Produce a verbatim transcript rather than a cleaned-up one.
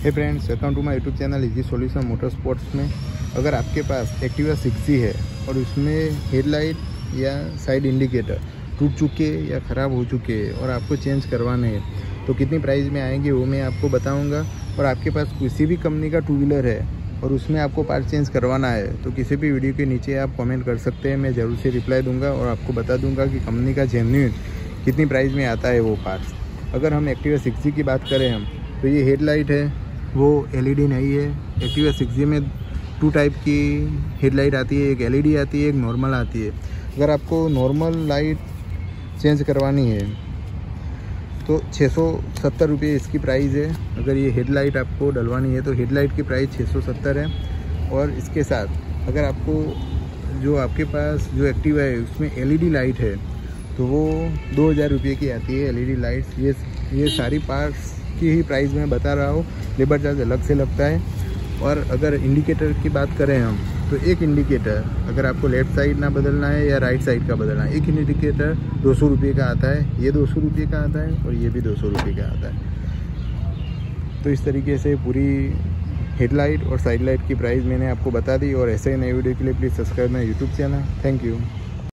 Hey friends, welcome to my YouTube channel easy solution motor sports में। अगर आपके पास Activa six जी है और उसमें हेडलाइट या साइड इंडिकेटर टूट चुके या ख़राब हो चुके हैं और आपको चेंज करवाने हैं तो कितनी प्राइस में आएंगे वो मैं आपको बताऊंगा। और आपके पास किसी भी कंपनी का टू व्हीलर है और उसमें आपको पार्ट चेंज करवाना है तो किसी भी वीडियो के नीचे आप कमेंट कर सकते हैं, मैं ज़रूर से रिप्लाई दूंगा और आपको बता दूंगा कि कंपनी का जेन्युइन कितनी प्राइस में आता है वो पार्ट्स। अगर हम एक्टिवा सिक्स जी की बात करें हम तो ये हेडलाइट है वो एलईडी नहीं है। एक्टिवा सिक्स जी में टू टाइप की हेडलाइट आती है, एक एलईडी आती है, एक नॉर्मल आती है। अगर आपको नॉर्मल लाइट चेंज करवानी है तो छः सौ सत्तर रुपये इसकी प्राइस है। अगर ये हेडलाइट आपको डलवानी है तो हेडलाइट की प्राइस छः सौ सत्तर है। और इसके साथ अगर आपको जो आपके पास जो एक्टिवा है उसमें एलईडी लाइट है तो वो दो हज़ार रुपये की आती है एलईडी लाइट्स। ये ये सारी पार्ट्स की ही प्राइस मैं बता रहा हूँ, लेबर चार्ज अलग से लगता है। और अगर इंडिकेटर की बात करें हम तो एक इंडिकेटर अगर आपको लेफ़्ट साइड ना बदलना है या राइट साइड का बदलना है, एक इंडिकेटर दो सौ रुपये का आता है, ये दो सौ रुपये का आता है और ये भी दो सौ रुपये का आता है। तो इस तरीके से पूरी हेडलाइट और साइड लाइट की प्राइस मैंने आपको बता दी। और ऐसे ही नए वीडियो के लिए please subscribe my YouTube channel. Thank you.